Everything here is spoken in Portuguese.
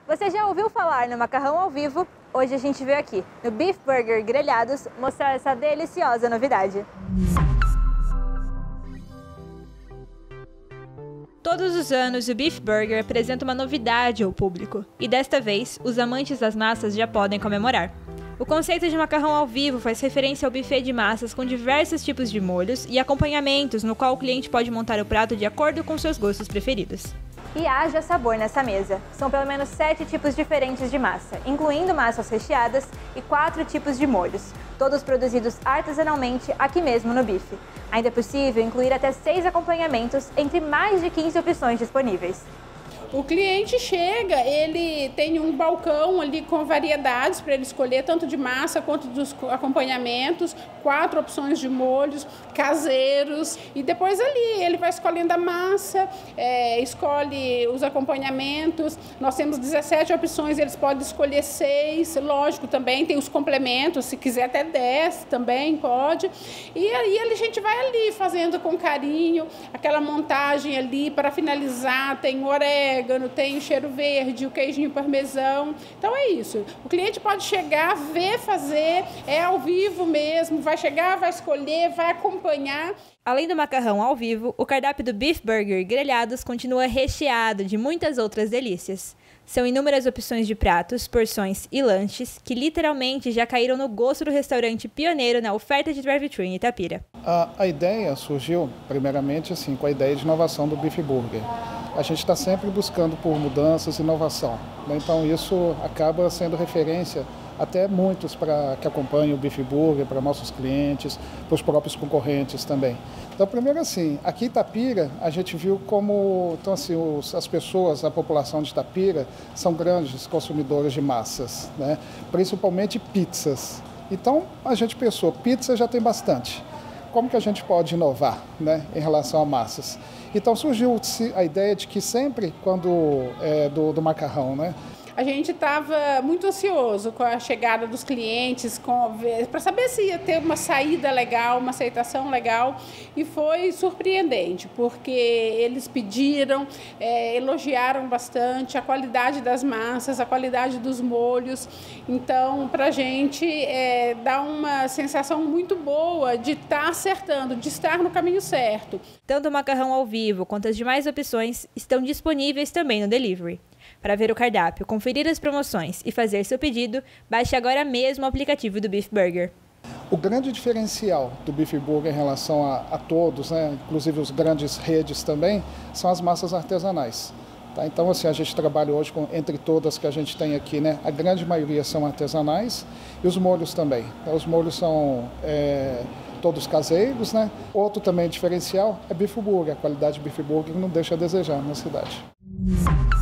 Você já ouviu falar no macarrão ao vivo? Hoje a gente veio aqui, no Beef Burger Grelhados, mostrar essa deliciosa novidade. Todos os anos, o Beef Burger apresenta uma novidade ao público. E desta vez, os amantes das massas já podem comemorar. O conceito de macarrão ao vivo faz referência ao buffet de massas com diversos tipos de molhos e acompanhamentos, no qual o cliente pode montar o prato de acordo com seus gostos preferidos. E haja sabor nessa mesa. São pelo menos 7 tipos diferentes de massa, incluindo massas recheadas e 4 tipos de molhos, todos produzidos artesanalmente aqui mesmo no bife. Ainda é possível incluir até 6 acompanhamentos entre mais de 15 opções disponíveis. O cliente chega, ele tem um balcão ali com variedades para ele escolher, tanto de massa quanto dos acompanhamentos, 4 opções de molhos caseiros, e depois ali ele vai escolhendo a massa, escolhe os acompanhamentos. Nós temos 17 opções, eles podem escolher 6, lógico, também tem os complementos, se quiser até 10 também pode. E aí a gente vai ali fazendo com carinho, aquela montagem ali para finalizar, tem orégano, tem o cheiro verde, o queijinho parmesão. Então é isso. O cliente pode chegar, ver, fazer, é ao vivo mesmo, vai chegar, vai escolher, vai acompanhar. Além do macarrão ao vivo, o cardápio do Beef Burger Grelhados continua recheado de muitas outras delícias. São inúmeras opções de pratos, porções e lanches que literalmente já caíram no gosto do restaurante pioneiro na oferta de drive-thru em Itapira. A ideia surgiu, primeiramente, assim, com a ideia de inovação do Beef Burger. A gente está sempre buscando por mudanças e inovação, né? Então isso acaba sendo referência até muitos que acompanham o Beef Burger, para nossos clientes, para os próprios concorrentes também. Então, primeiro assim, aqui em Itapira, a gente viu como então, assim, as pessoas, a população de Itapira, são grandes consumidores de massas, né? Principalmente pizzas. Então, a gente pensou, pizza já tem bastante. Como que a gente pode inovar, né, em relação a massas? Então surgiu a ideia de que sempre, quando do macarrão, né? A gente estava muito ansioso com a chegada dos clientes, para saber se ia ter uma saída legal, uma aceitação legal, e foi surpreendente, porque eles pediram, elogiaram bastante a qualidade das massas, a qualidade dos molhos. Então, para a gente dá uma sensação muito boa de estar acertando, de estar no caminho certo. Tanto o macarrão ao vivo quanto as demais opções estão disponíveis também no delivery. Para ver o cardápio, conferir as promoções e fazer seu pedido, baixe agora mesmo o aplicativo do Beef Burger. O grande diferencial do Beef Burger em relação a todos, né, inclusive os grandes redes também, são as massas artesanais. Tá? Então, assim, a gente trabalha hoje entre todas que a gente tem aqui, né, a grande maioria são artesanais e os molhos também. Então, os molhos são todos caseiros, né? Outro também diferencial é Beef Burger, a qualidade de Beef Burger não deixa a desejar na cidade.